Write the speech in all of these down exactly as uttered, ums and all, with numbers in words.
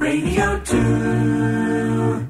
Radio two.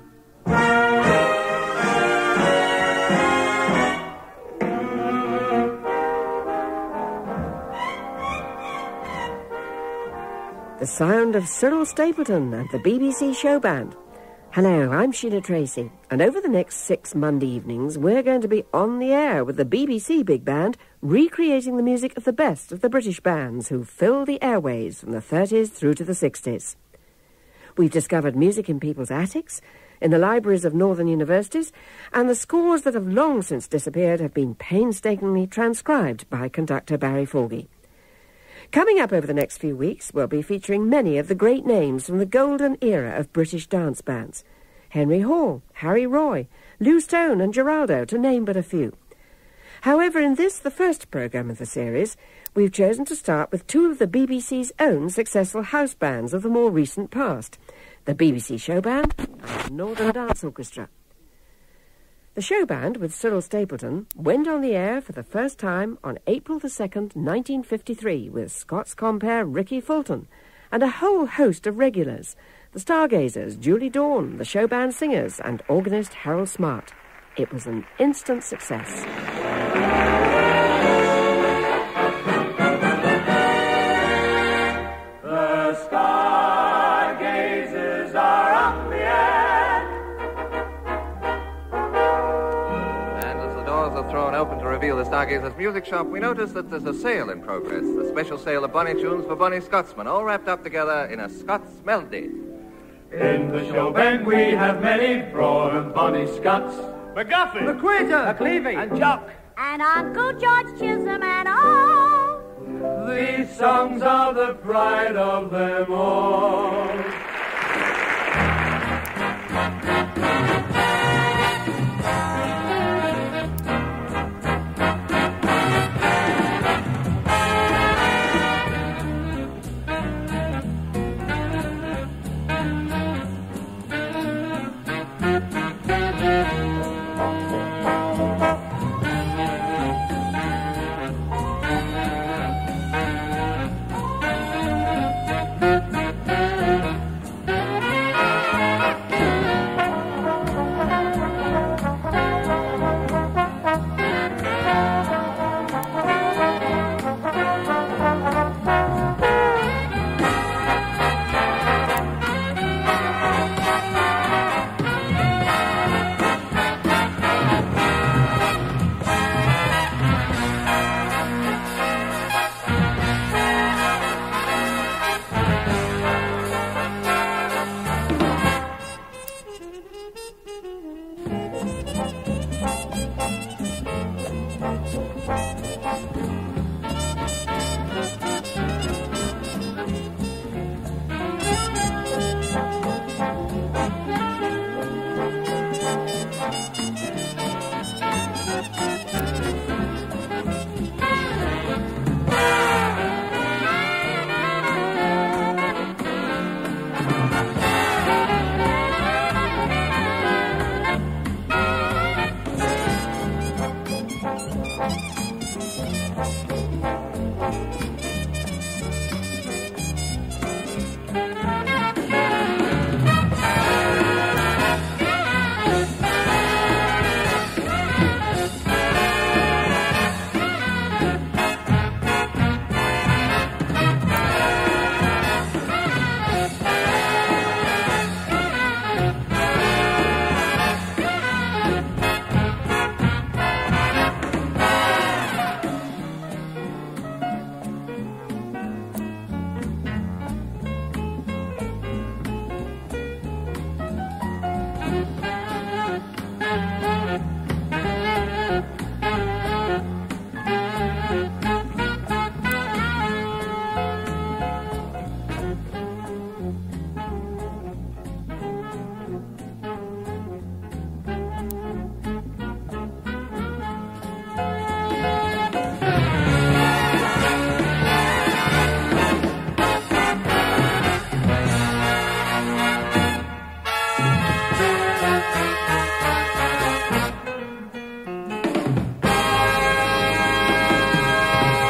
The sound of Cyril Stapleton and the B B C Show Band. Hello, I'm Sheila Tracy, and over the next six Monday evenings, we're going to be on the air with the B B C Big Band, recreating the music of the best of the British bands who filled the airways from the thirties through to the sixties. We've discovered music in people's attics, in the libraries of northern universities, and the scores that have long since disappeared have been painstakingly transcribed by conductor Barry Forgie. Coming up over the next few weeks, we'll be featuring many of the great names from the golden era of British dance bands. Henry Hall, Harry Roy, Lou Stone and Geraldo, to name but a few. However, in this, the first programme of the series, we've chosen to start with two of the B B C's own successful house bands of the more recent past, the B B C Show Band and the Northern Dance Orchestra. The show band, with Cyril Stapleton, went on the air for the first time on April the second, nineteen fifty-three, with Scots compere Ricky Fulton and a whole host of regulars, the Stargazers, Julie Dawn, the show band singers, and organist Harold Smart. It was an instant success. Open to reveal the Stargazers' music shop, we notice that there's a sale in progress, a special sale of Bonnie tunes for Bonnie Scotsmen, all wrapped up together in a Scots melody. In the show band we have many from Bonnie Scots, McGuffin, McQuater, McLeavy, and Jock, and Uncle George Chisholm and all. These songs are the pride of them all.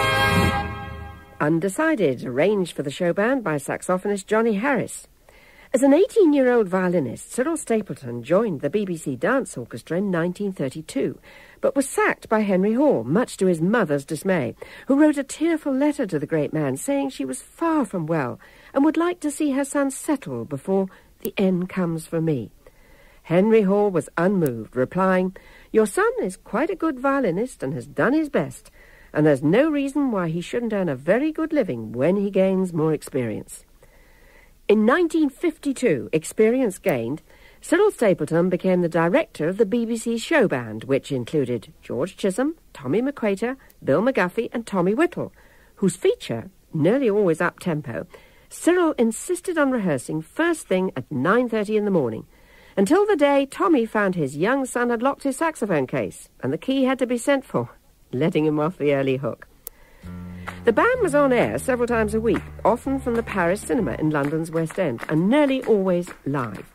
Undecided, arranged for the show band by saxophonist Johnny Harris. As an eighteen-year-old violinist, Cyril Stapleton joined the B B C Dance Orchestra in nineteen thirty-two, but was sacked by Henry Hall, much to his mother's dismay, who wrote a tearful letter to the great man saying she was far from well and would like to see her son settle before the end comes for me. Henry Hall was unmoved, replying, "Your son is quite a good violinist and has done his best, and there's no reason why he shouldn't earn a very good living when he gains more experience." In nineteen fifty-two, experience gained, Cyril Stapleton became the director of the B B C show band, which included George Chisholm, Tommy McQuater, Bill McGuffey and Tommy Whittle, whose feature, nearly always up-tempo, Cyril insisted on rehearsing first thing at nine thirty in the morning, until the day Tommy found his young son had locked his saxophone case, and the key had to be sent for, letting him off the early hook. The band was on air several times a week, often from the Paris Cinema in London's West End, and nearly always live.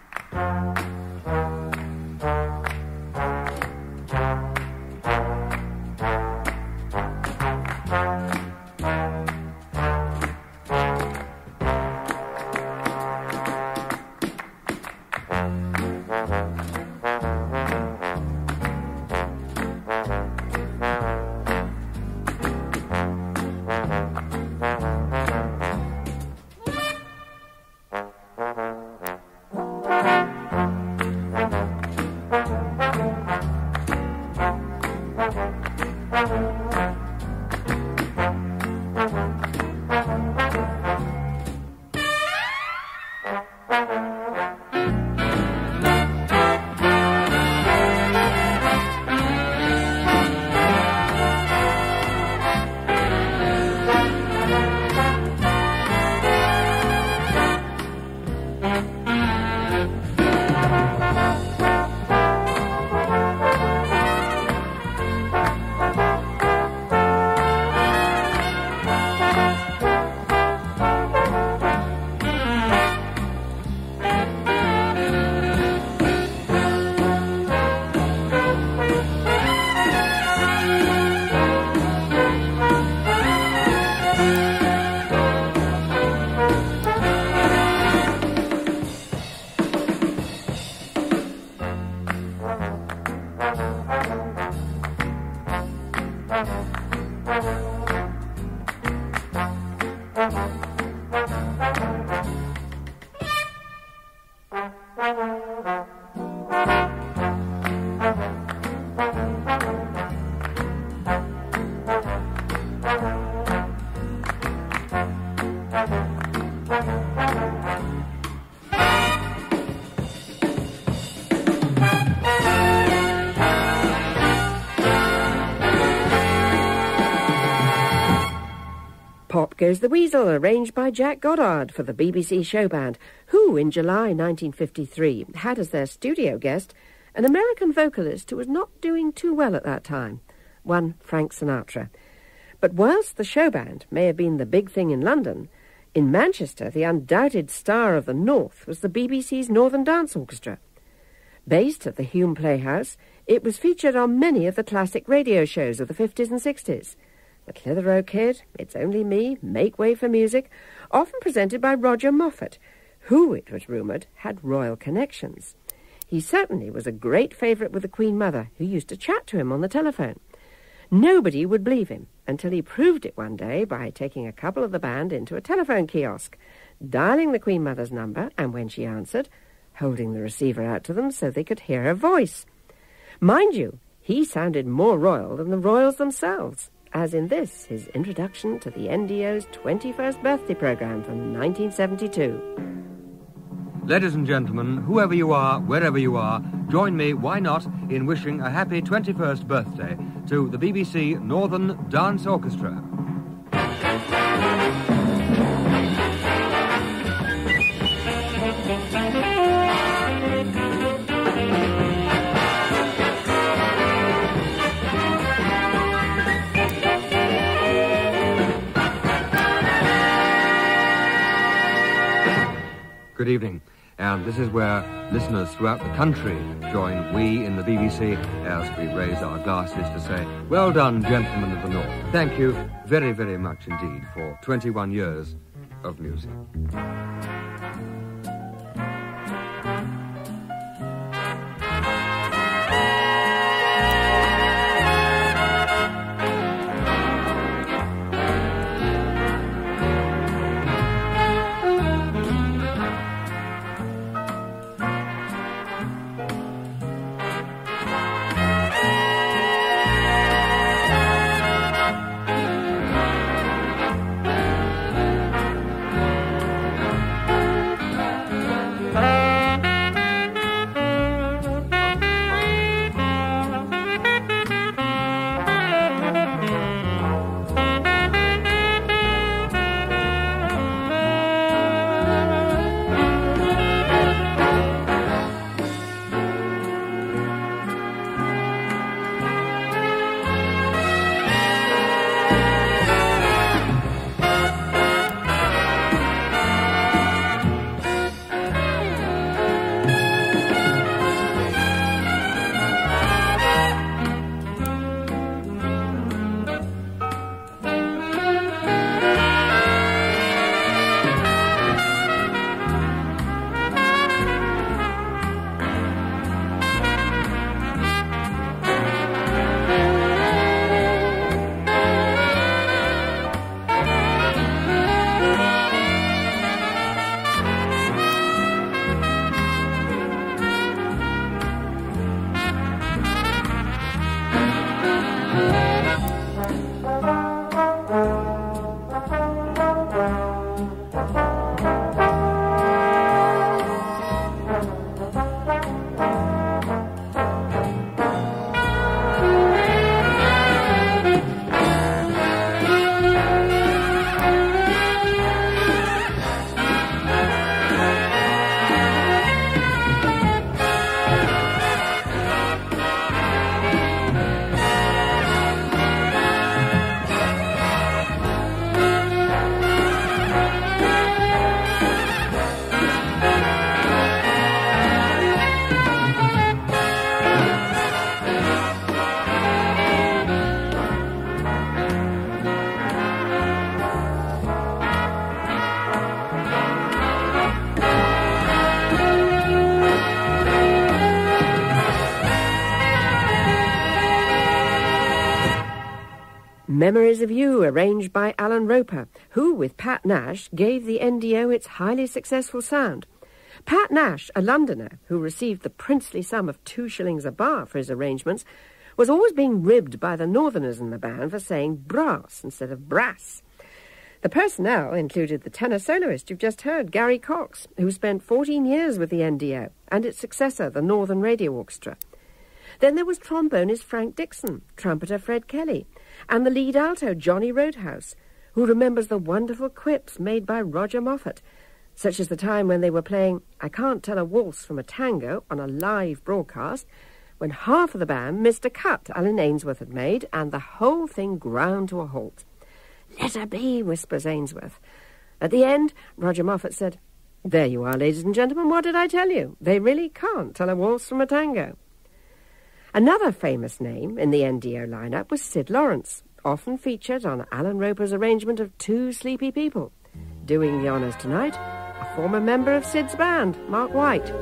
Pop Goes the Weasel, arranged by Jack Goddard for the B B C show band, who, in July nineteen fifty-three, had as their studio guest an American vocalist who was not doing too well at that time, one Frank Sinatra. But whilst the show band may have been the big thing in London, in Manchester the undoubted star of the North was the B B C's Northern Dance Orchestra. Based at the Hume Playhouse, it was featured on many of the classic radio shows of the fifties and sixties. The Clitheroe Kid, It's Only Me, Make Way for Music, often presented by Roger Moffat, who, it was rumoured, had royal connections. He certainly was a great favourite with the Queen Mother, who used to chat to him on the telephone. Nobody would believe him until he proved it one day by taking a couple of the band into a telephone kiosk, dialling the Queen Mother's number, and when she answered, holding the receiver out to them so they could hear her voice. Mind you, he sounded more royal than the royals themselves, as in this, his introduction to the N D O's twenty-first birthday programme from nineteen seventy-two. Ladies and gentlemen, whoever you are, wherever you are, join me, why not, in wishing a happy twenty-first birthday to the B B C Northern Dance Orchestra. Good evening, and this is where listeners throughout the country join we in the B B C as we raise our glasses to say, well done, gentlemen of the North. Thank you very, very much indeed for twenty-one years of music. Memories of You, arranged by Alan Roper, who, with Pat Nash, gave the N D O its highly successful sound. Pat Nash, a Londoner who received the princely sum of two shillings a bar for his arrangements, was always being ribbed by the northerners in the band for saying brass instead of brass. The personnel included the tenor soloist you've just heard, Gary Cox, who spent fourteen years with the N D O, and its successor, the Northern Radio Orchestra. Then there was trombonist Frank Dixon, trumpeter Fred Kelly, and the lead alto, Johnny Roadhouse, who remembers the wonderful quips made by Roger Moffat, such as the time when they were playing I Can't Tell a Waltz from a Tango on a live broadcast, when half of the band missed a cut Alan Ainsworth had made, and the whole thing ground to a halt. "Let her be," whispers Ainsworth. At the end, Roger Moffat said, "There you are, ladies and gentlemen, what did I tell you? They really can't tell a waltz from a tango." Another famous name in the N D O lineup was Sid Lawrence, often featured on Alan Roper's arrangement of Two Sleepy People. Doing the honours tonight, a former member of Sid's band, Mark White.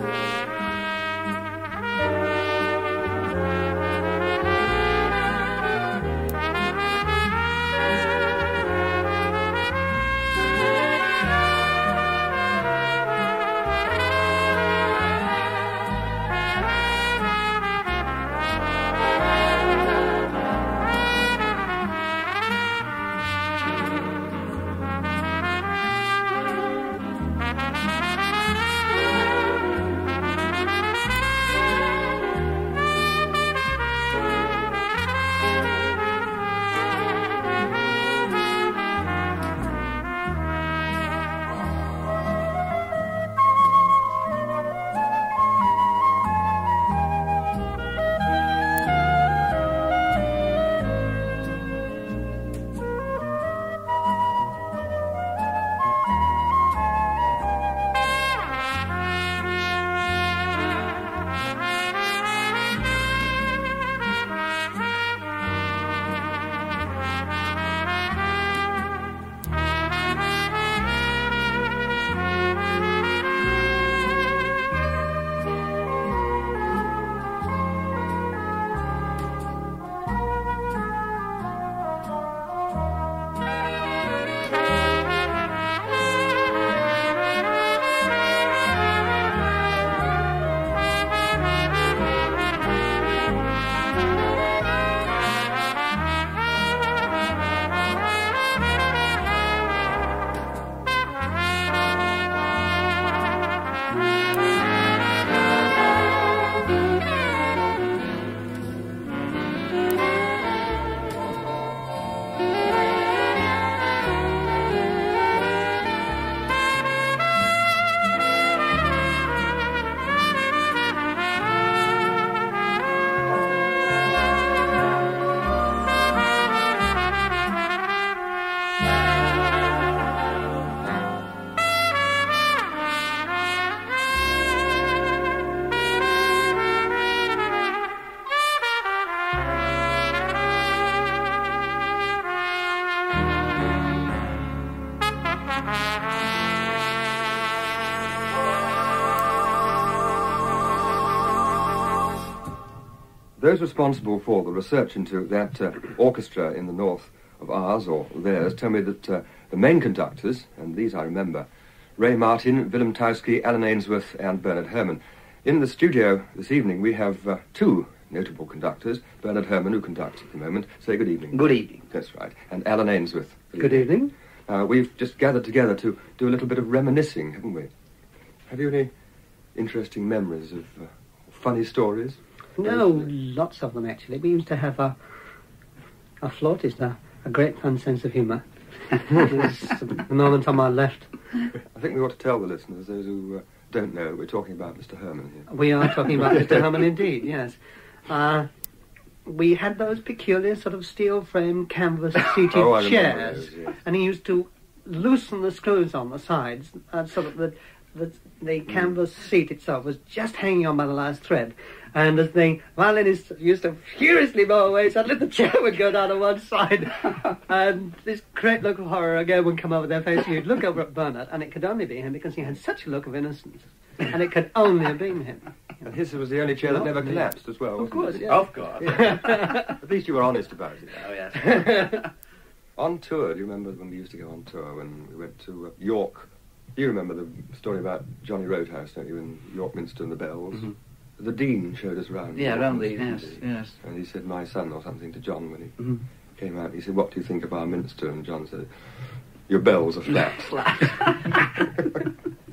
Those responsible for the research into that uh, orchestra in the north of ours, or theirs, tell me that uh, the main conductors, and these I remember, Ray Martin, Willem Towski, Alan Ainsworth, and Bernard Herrmann. In the studio this evening we have uh, two notable conductors, Bernard Herrmann, who conducts at the moment. Say good evening. Good evening. That's right. And Alan Ainsworth. Good evening. Uh, we've just gathered together to do a little bit of reminiscing, haven't we? Have you any interesting memories of uh, funny stories? No, lots of them actually. We used to have a, a flautist, a, a great fun sense of humour. The moment on my left. I think we ought to tell the listeners, those who uh, don't know, we're talking about Mister Herrmann here. We are talking about Mister Herrmann indeed, yes. Uh, we had those peculiar sort of steel frame canvas seated oh, I chairs, those, yes. And he used to loosen the screws on the sides uh, so that the, the, the canvas mm. seat itself was just hanging on by the last thread. And the thing, violinist used to furiously mow away, suddenly the chair would go down on one side, and this great look of horror again would come over their face. You'd look over at Bernard, and it could only be him because he had such a look of innocence, and it could only have been him. And his was the only chair that never collapsed as well, Of wasn't course, it? yeah. Of course. At least you were honest about it. Oh, yes. On tour, do you remember when we used to go on tour when we went to uh, York? You remember the story about Johnny Roadhouse, don't you, in York Minster and the Bells? Mhm. The Dean showed us round. Yeah, York round the, Minster, yes, didn't he? yes. And he said, my son, or something to John when he Mhm. came out. He said, what do you think of our Minster? And John said, your bells are flat. Flat.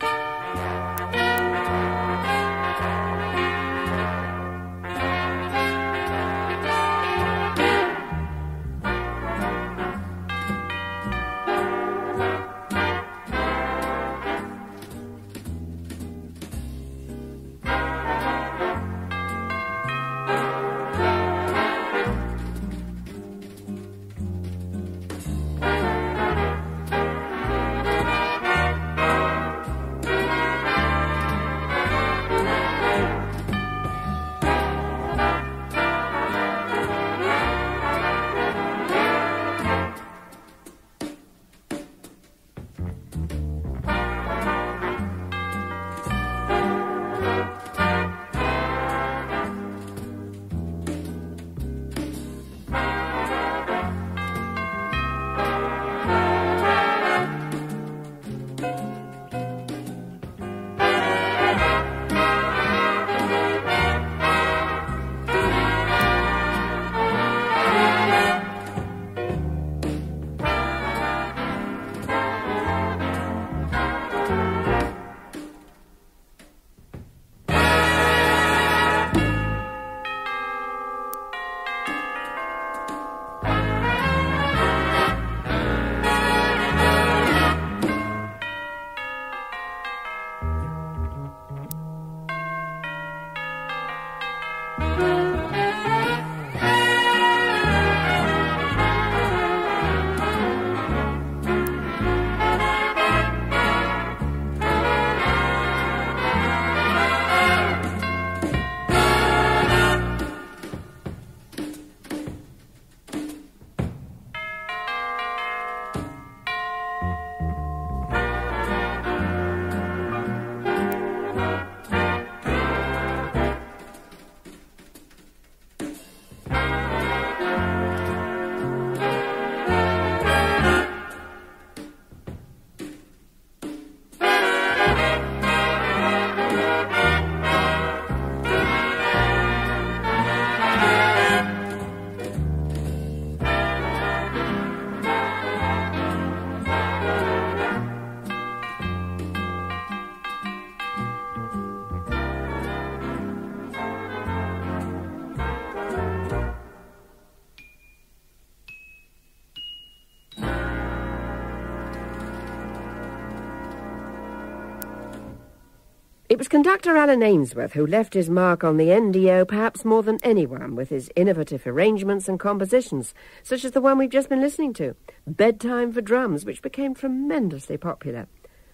It was conductor Alan Ainsworth who left his mark on the N D O perhaps more than anyone with his innovative arrangements and compositions, such as the one we've just been listening to, Bedtime for Drums, which became tremendously popular.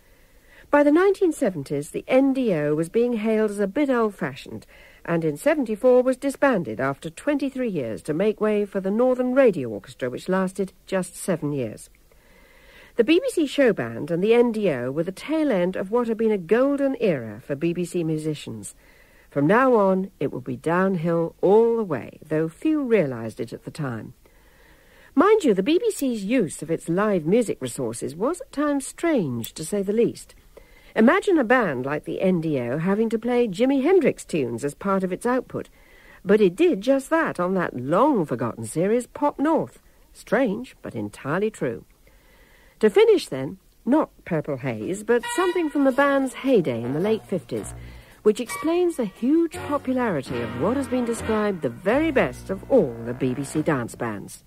By the nineteen seventies, the N D O was being hailed as a bit old-fashioned, and in seventy-four was disbanded after twenty-three years to make way for the Northern Radio Orchestra, which lasted just seven years. The B B C Show Band and the N D O were the tail end of what had been a golden era for B B C musicians. From now on, it would be downhill all the way, though few realised it at the time. Mind you, the B B C's use of its live music resources was at times strange, to say the least. Imagine a band like the N D O having to play Jimi Hendrix tunes as part of its output. But it did just that on that long-forgotten series, Pop North. Strange, but entirely true. To finish, then, not Purple Haze, but something from the band's heyday in the late fifties, which explains the huge popularity of what has been described the very best of all the B B C dance bands.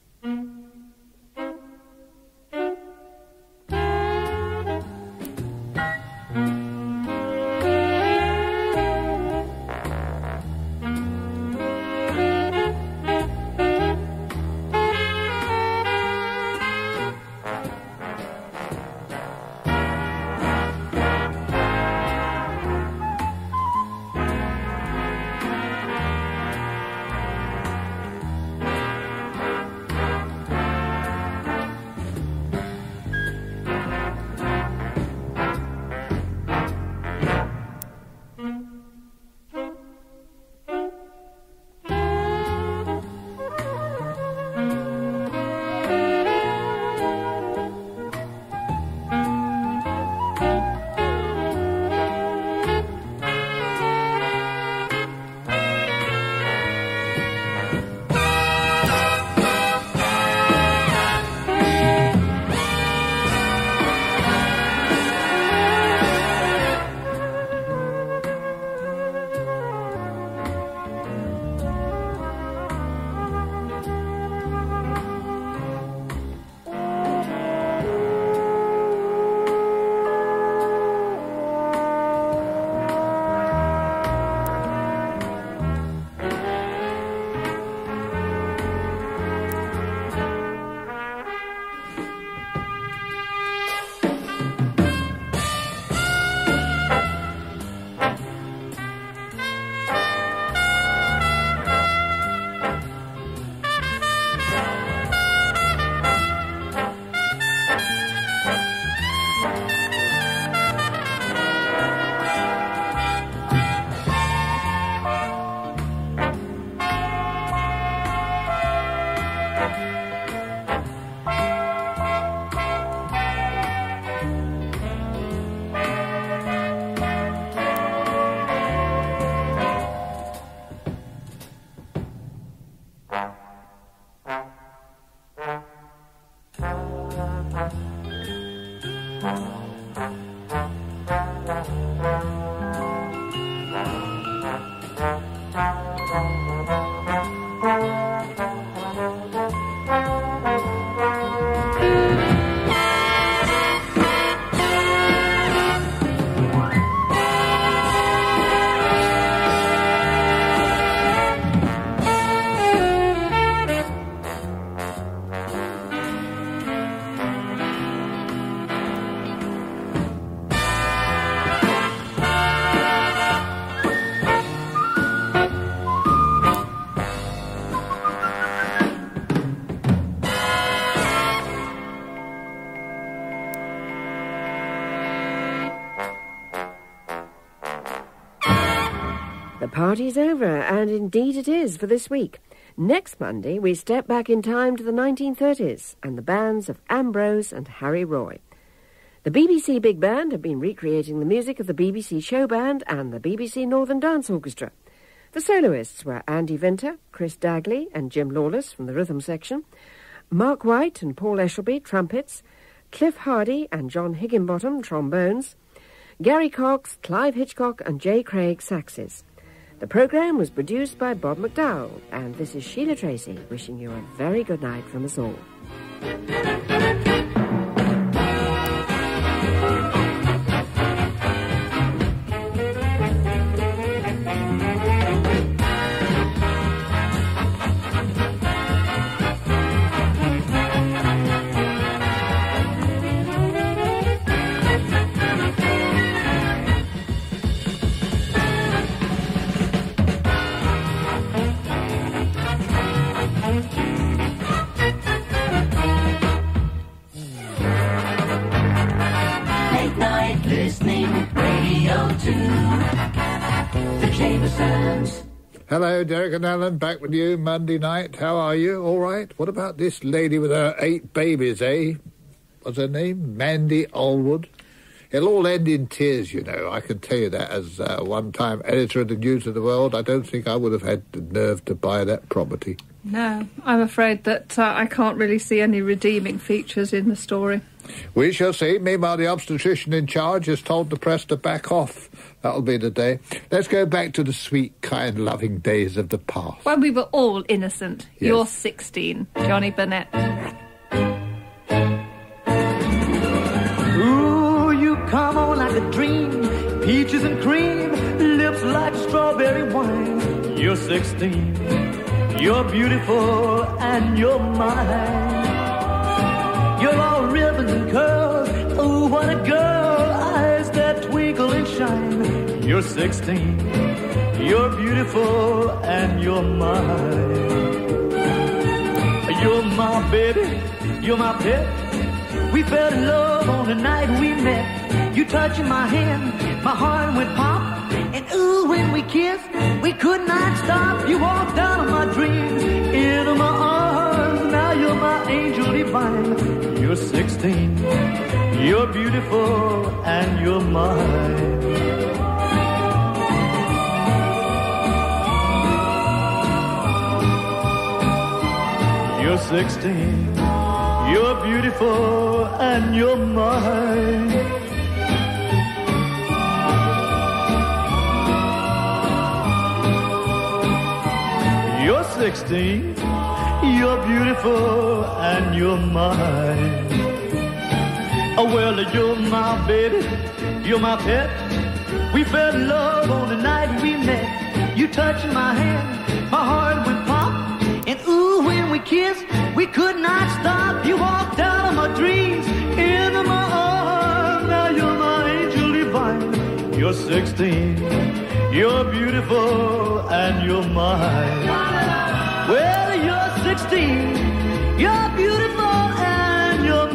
The party's over, and indeed it is for this week. Next Monday, we step back in time to the nineteen thirties and the bands of Ambrose and Harry Roy. The B B C Big Band have been recreating the music of the B B C Show Band and the B B C Northern Dance Orchestra. The soloists were Andy Vinter, Chris Dagley and Jim Lawless from the rhythm section, Mark White and Paul Eshelby, trumpets, Cliff Hardy and John Higginbottom, trombones, Gary Cox, Clive Hitchcock and Jay Craig, saxes. The programme was produced by Bob McDowell, and this is Sheila Tracy wishing you a very good night from us all. Hello, Derek and Alan, back with you Monday night. How are you? All right? What about this lady with her eight babies, eh? What's her name? Mandy Allwood? It'll all end in tears, you know. I can tell you that as uh, one-time editor of the News of the World. I don't think I would have had the nerve to buy that property. No, I'm afraid that uh, I can't really see any redeeming features in the story. We shall see. Meanwhile, the obstetrician in charge has told the press to back off. That'll be the day. Let's go back to the sweet, kind, loving days of the past. When we were all innocent. Yes. You're sixteen, Johnny Burnett. Ooh, you come on like a dream. Peaches and cream, lips like strawberry wine. You're sixteen. You're beautiful and you're mine. You're all ribbons and curls. Oh, what a girl. Eyes that twinkle and shine. You're sixteen. You're beautiful and you're mine. You're my baby. You're my pet. We fell in love on the night we met. You touching my hand, my heart went pop. And ooh, when we kissed, we could not stop. You walked out of my dreams, into my arms. Now you're my angel divine. You're sixteen. You're beautiful and you're mine. You're sixteen. You're beautiful and you're mine. You're sixteen, you're beautiful, and you're mine. Oh, well, you're my baby, you're my pet. We fell in love on the night we met. You touched my hand, my heart went pop. And ooh, when we kissed, we could not stop. You walked out of my dreams, into my arms. Now you're my angel divine. You're sixteen, you're beautiful, and you're mine. Well, you're sixteen, you're beautiful, and you're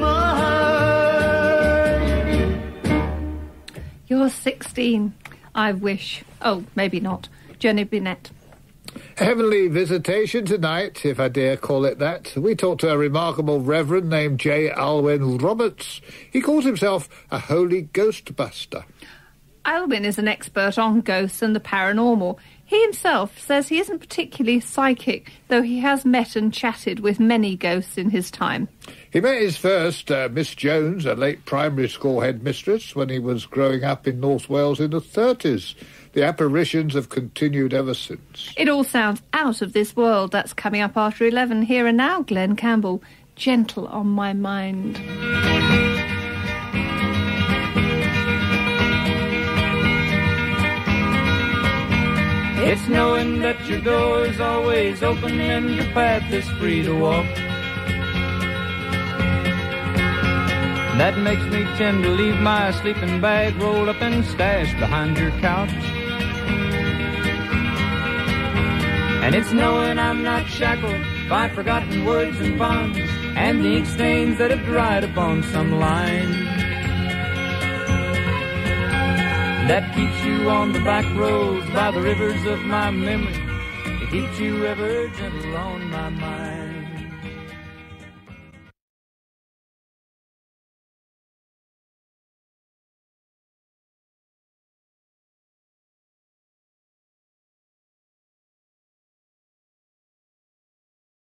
mine. You're sixteen. I wish. Oh, maybe not. Johnny Burnett. Heavenly visitation tonight, if I dare call it that. We talked to a remarkable reverend named J. Alwyn Roberts. He calls himself a holy ghostbuster. Alwyn is an expert on ghosts and the paranormal. He himself says he isn't particularly psychic, though he has met and chatted with many ghosts in his time. He met his first, uh, Miss Jones, a late primary school headmistress, when he was growing up in North Wales in the thirties. The apparitions have continued ever since. It all sounds out of this world. That's coming up after eleven. Here and now, Glenn Campbell, Gentle on My Mind. It's knowing that your door is always open and your path is free to walk. That makes me tend to leave my sleeping bag rolled up and stashed behind your couch. And it's knowing I'm not shackled by forgotten words and bonds and the ink stains that have dried upon some line. that keeps you on the back roads by the rivers of my memory. It keeps you ever gentle on my mind.